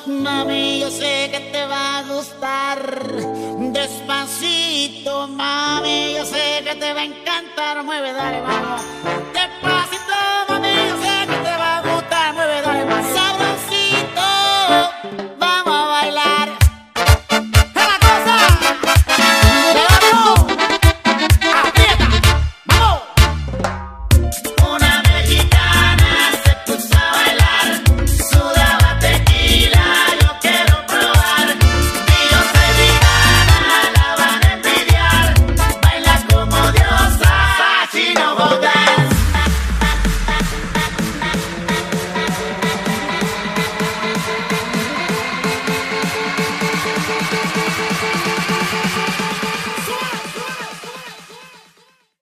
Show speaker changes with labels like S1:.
S1: Mami, yo sé que te va a gustar. Despacito, mami, yo sé que te va a encantar. Mueve, dale, vamos. Despacito.